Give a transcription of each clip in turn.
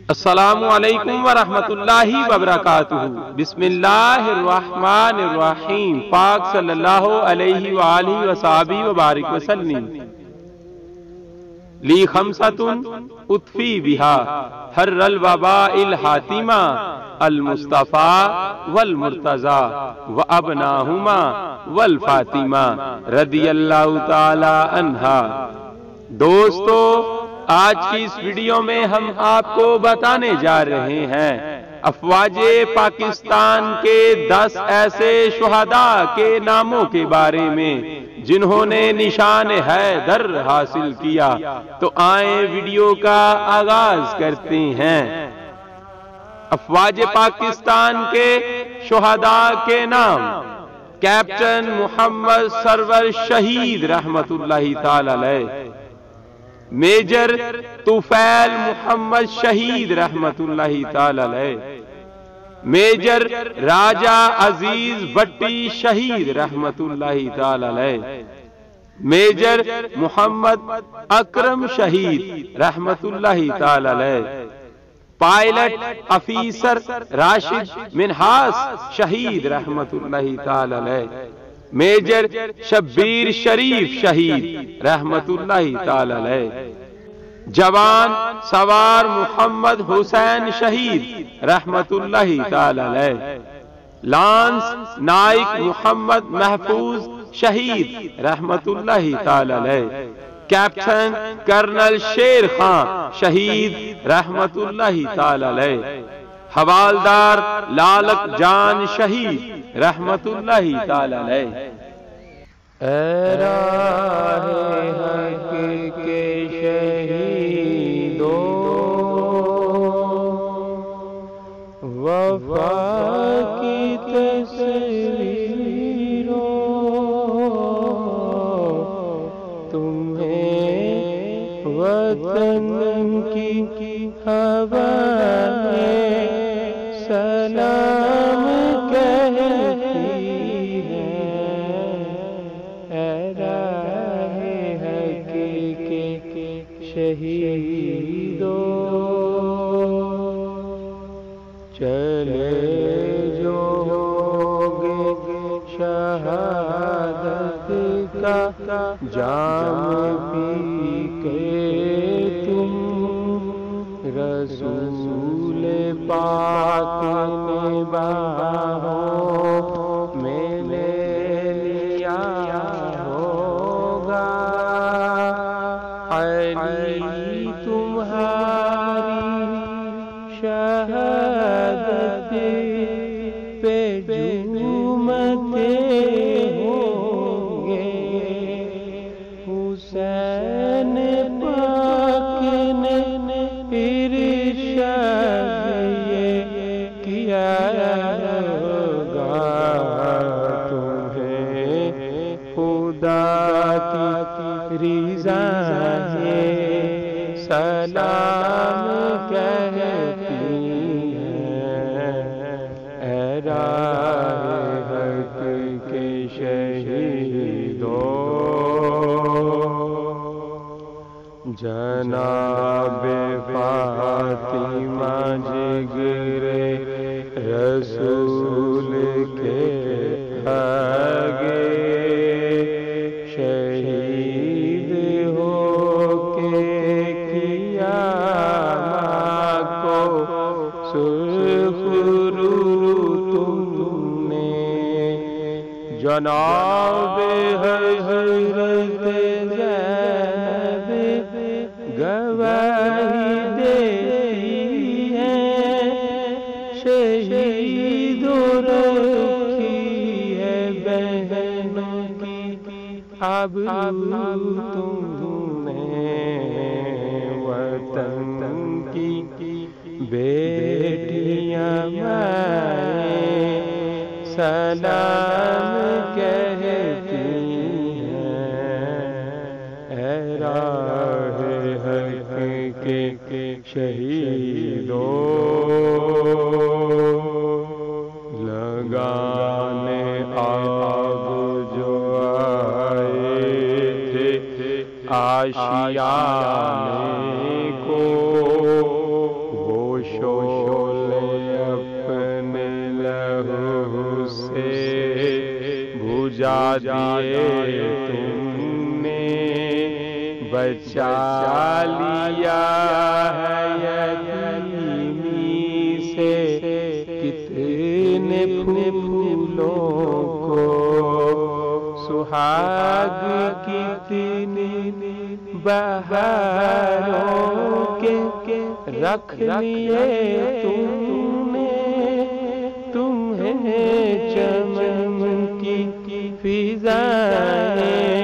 السلام علیکم ورحمۃ اللہ وبرکاتہ۔ بسم اللہ الرحمن الرحیم۔ پاک صلی اللہ علیہ وآلہ وصحبہ وبارک وسلم۔ لی خمسۃ اطفی بہا حر الوباء الحاتمہ المصطفیٰ والمرتضی وابناہما والفاطمہ رضی اللہ تعالی عنہا۔ دوستو، آج کی اس ویڈیو میں ہم آپ کو بتانے جا رہے ہیں افواج پاکستان کے 10 ایسے شہداء کے ناموں کے بارے میں جنہوں نے نشان حیدر حاصل کیا۔ تو آئیں ویڈیو کا آغاز کرتے ہیں۔ افواج پاکستان کے شہداء کے نام: کیپٹن محمد سرور شہید رحمت اللہ تعالی علیہ، میجر طفیل محمد شہید رحمت اللہ تعالی علیہ، میجر راجہ عزیز بٹی شہید رحمت اللہ تعالی علیہ، میجر محمد اکرم شہید رحمت اللہ تعالی علیہ، پائلٹ افیسر راشد منہاس شہید رحمت اللہ تعالی علیہ، میجر شبیر شریف شہید رحمت اللہ تعالی علیہ، جوان سوار محمد حسین شہید رحمت اللہ تعالی علیہ، لانس نائک محمد محفوظ شہید رحمت اللہ تعالی علیہ، کیپٹن کرنل شیر خان شہید رحمت اللہ تعالی علیہ، حوالدار لالک جان شہید رحمت اللہ تعالی علیہ۔ اے راہ حق کے شہیدوں، وفا کی تصویروں، تمہیں وطن کی ہوا سلام کہتی ہے۔ اے راہ حق کے شہیدوں، چلے جو ہوگے شہادت کا جام پی کے تم، رسول پاک نے باہوں میں لے لیا ہوگا، علی تمہاری شہادت پہ جھومتے ہوں گے، حسین پاک نے ارشاد یہ کیا ہوگا، تمہیں خدا کی رضا سلام کہتی ہے۔ اے راہ حق کے شہیدوں، جناب فاطمہ جگر رسول کے آگے شہید ہو کے کیا ماں کو سرخ رو تم نے، جناب حضرت زینب گواہی دیتی ہے، شہید رکھی ہے بہنوں کی آبرو تم نے، وطن کی بیٹیاں مائیں سلام کہتی ہیں۔ اے راہ حق کے شہیدوں، لگانے آگ جو آئے تھے آشیانے کو، وہ بجا دیے تم نے، بچا لیا ہے یتیمی سے، کتنے پھولوں کو سہاگ، کتنی بہاروں کے رکھ لیے تم نے، تمہیں چمن کی فضائیں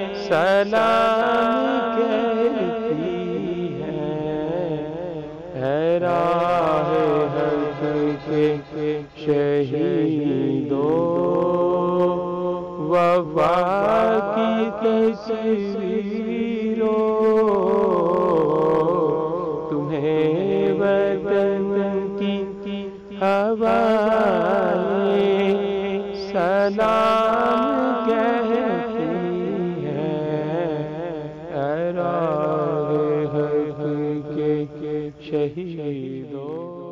سلام کہتی ہیں، اے راہ حق کے شہیدوں، وفا کی تصویروں، تمہیں وطن کی ہوائیں سلام کہتی ہیں، اے راہ حق کے شہیدوں۔